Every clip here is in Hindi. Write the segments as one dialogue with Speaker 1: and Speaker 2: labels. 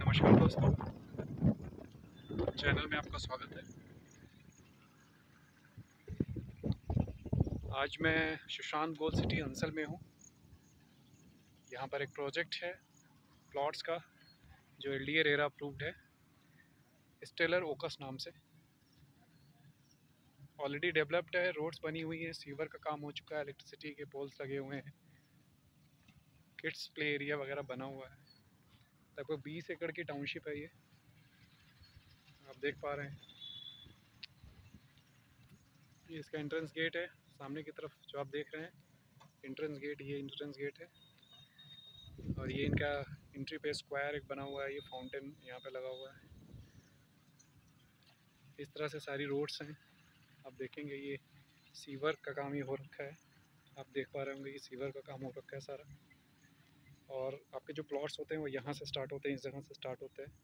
Speaker 1: नमस्कार दोस्तों, चैनल में आपका स्वागत है। आज मैं सुशांत गोल्ड सिटी अंसल में हूँ। यहाँ पर एक प्रोजेक्ट है प्लॉट्स का जो LDA रेरा अप्रूव्ड है, स्टेलर ओकस नाम से। ऑलरेडी डेवलप्ड है, रोड्स बनी हुई हैं, सीवर का काम हो चुका है, इलेक्ट्रिसिटी के पोल्स लगे हुए हैं, किड्स प्ले एरिया वगैरह बना हुआ है। लगभग 20 एकड़ की टाउनशिप है ये, आप देख पा रहे हैं। ये इसका एंट्रेंस गेट है, सामने की तरफ जो आप देख रहे हैं एंट्रेंस गेट, ये एंट्रेंस गेट है। और ये इनका एंट्री पे स्क्वायर एक बना हुआ है, ये फाउंटेन यहाँ पे लगा हुआ है। इस तरह से सारी रोड्स हैं, आप देखेंगे। ये सीवर का काम ही हो रखा है, आप देख पा रहे होंगे, ये सीवर का काम हो रखा है सारा। और आपके जो प्लॉट्स होते हैं वो यहाँ से स्टार्ट होते हैं, इस जगह से स्टार्ट होते हैं।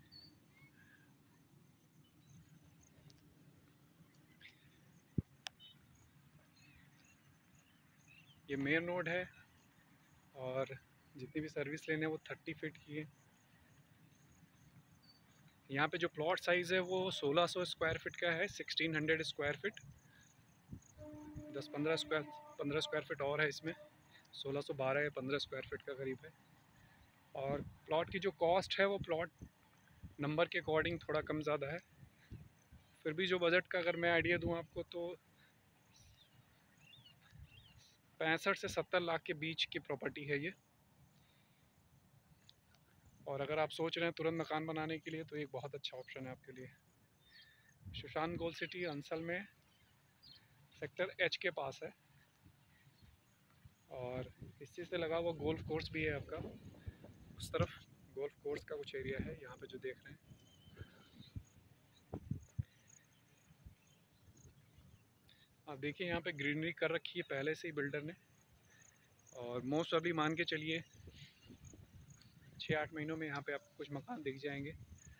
Speaker 1: ये मेन रोड है और जितनी भी सर्विस लेने हैं वो 30 फीट की है। यहाँ पे जो प्लॉट साइज़ है वो 1600 स्क्वायर फीट का है, 1600 स्क्वायर फीट। 15 स्क्वायर फीट और है इसमें, 1612 या 15 स्क्वायर फीट का करीब है। और प्लॉट की जो कॉस्ट है वो प्लॉट नंबर के अकॉर्डिंग थोड़ा कम ज़्यादा है। फिर भी जो बजट का अगर मैं आइडिया दूँ आपको तो 65 से 70 लाख के बीच की प्रॉपर्टी है ये। और अगर आप सोच रहे हैं तुरंत मकान बनाने के लिए तो एक बहुत अच्छा ऑप्शन है आपके लिए। सुशांत गोल्ड सिटी अंसल में सेक्टर H के पास है। और इस चीज़ से लगा हुआ गोल्फ कोर्स भी है आपका, उस तरफ गोल्फ कोर्स का कुछ एरिया है यहाँ पे जो देख रहे हैं। आप देखिए यहाँ पे ग्रीनरी कर रखी है पहले से ही बिल्डर ने। और मोस्ट अभी मान के चलिए 6-8 महीनों में यहाँ पे आपको कुछ मकान दिख जाएंगे।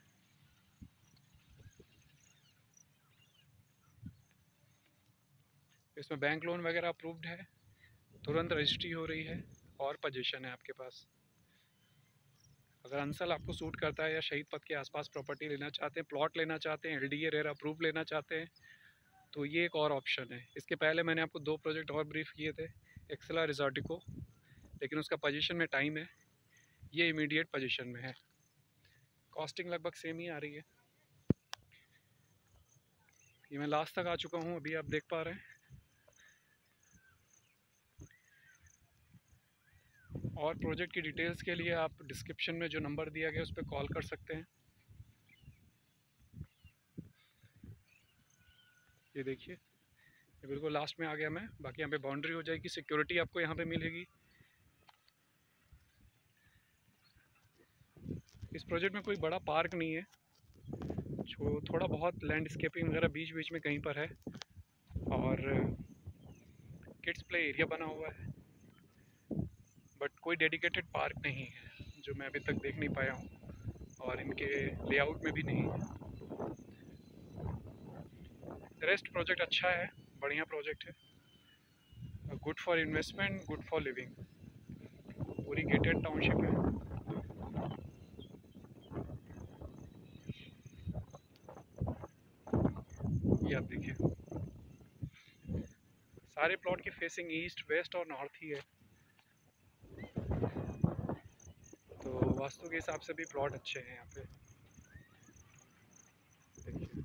Speaker 1: इसमें बैंक लोन वगैरह अप्रूव्ड है, तुरंत रजिस्ट्री हो रही है और पोजीशन है आपके पास। अगर अंसल आपको सूट करता है या शहीद पथ के आसपास प्रॉपर्टी लेना चाहते हैं, प्लॉट लेना चाहते हैं, LDA रेरा अप्रूव लेना चाहते हैं, तो ये एक और ऑप्शन है। इसके पहले मैंने आपको 2 प्रोजेक्ट और ब्रीफ किए थे, एक्सेला रिजॉर्टिको, लेकिन उसका पोजीशन में टाइम है, ये इमीडिएट पोजीशन में है। कॉस्टिंग लगभग सेम ही आ रही है। ये मैं लास्ट तक आ चुका हूँ, अभी आप देख पा रहे हैं। और प्रोजेक्ट की डिटेल्स के लिए आप डिस्क्रिप्शन में जो नंबर दिया गया उस पर कॉल कर सकते हैं। ये देखिए, ये बिल्कुल लास्ट में आ गया मैं। बाकी यहाँ पे बाउंड्री हो जाएगी, सिक्योरिटी आपको यहाँ पे मिलेगी। इस प्रोजेक्ट में कोई बड़ा पार्क नहीं है, जो थोड़ा बहुत लैंडस्केपिंग वगैरह बीच बीच में कहीं पर है। और किड्स प्ले एरिया बना हुआ है, बट कोई डेडिकेटेड पार्क नहीं है जो मैं अभी तक देख नहीं पाया हूँ, और इनके लेआउट में भी नहीं है। रेस्ट प्रोजेक्ट अच्छा है, बढ़िया प्रोजेक्ट है, good for investment, good for living. पूरी गेटेड टाउनशिप है। ये आप देखिए, सारे प्लॉट की फेसिंग ईस्ट, वेस्ट और नॉर्थ ही है, तो वास्तु के हिसाब से भी प्लॉट अच्छे हैं यहाँ पे। देखिए,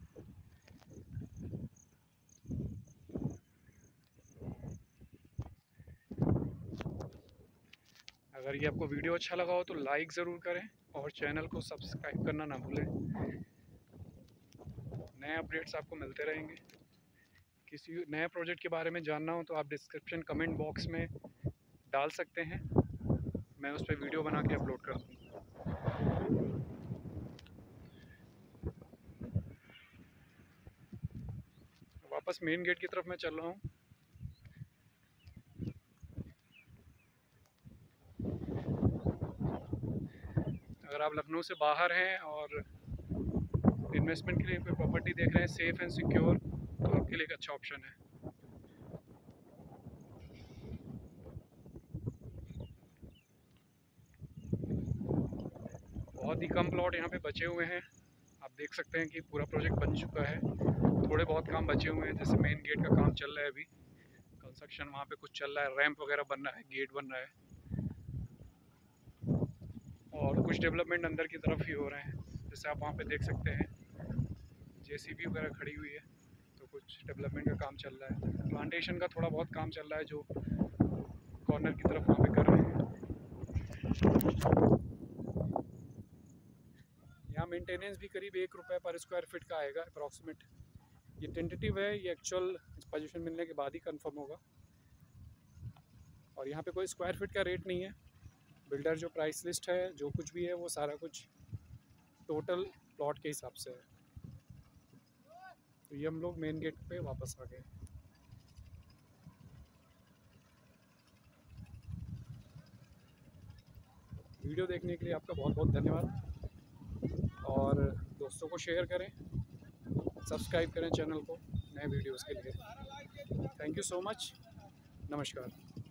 Speaker 1: अगर ये आपको वीडियो अच्छा लगा हो तो लाइक ज़रूर करें और चैनल को सब्सक्राइब करना ना भूलें। नए अपडेट्स आपको मिलते रहेंगे। किसी नए प्रोजेक्ट के बारे में जानना हो तो आप डिस्क्रिप्शन कमेंट बॉक्स में डाल सकते हैं, मैं उस पर वीडियो बना के अपलोड कर दूँगा। वापस मेन गेट की तरफ मैं चल रहा हूँ। अगर आप लखनऊ से बाहर हैं और इन्वेस्टमेंट के लिए कोई प्रॉपर्टी देख रहे हैं सेफ़ एंड सिक्योर, तो आपके लिए एक अच्छा ऑप्शन है। बहुत बहुत ही कम प्लॉट यहाँ पे बचे हुए हैं। आप देख सकते हैं कि पूरा प्रोजेक्ट बन चुका है, थोड़े बहुत काम बचे हुए हैं, जैसे मेन गेट का काम चल रहा है अभी, कंस्ट्रक्शन वहाँ पे कुछ चल रहा है, रैंप वगैरह बन रहा है, गेट बन रहा है, और कुछ डेवलपमेंट अंदर की तरफ ही हो रहे हैं। जैसे आप वहाँ पे देख सकते हैं जेसीबी वगैरह खड़ी हुई है, तो कुछ डेवलपमेंट का काम चल रहा है। प्लांटेशन का थोड़ा बहुत काम चल रहा है जो कॉर्नर की तरफ वहाँ पे कर रहे हैं। यहाँ मेंटेनेंस भी करीब ₹1 पर स्क्वायर फीट का आएगा अप्रॉक्सीमेट। ये टेंटेटिव है, ये एक्चुअल पोजीशन मिलने के बाद ही कंफर्म होगा। और यहाँ पे कोई स्क्वायर फीट का रेट नहीं है, बिल्डर जो प्राइस लिस्ट है जो कुछ भी है वो सारा कुछ टोटल प्लॉट के हिसाब से है। तो ये हम लोग मेन गेट पे वापस आ गए। वीडियो देखने के लिए आपका बहुत बहुत धन्यवाद, और दोस्तों को शेयर करें, सब्सक्राइब करें चैनल को नए वीडियोस के लिए। थैंक यू सो मच, नमस्कार।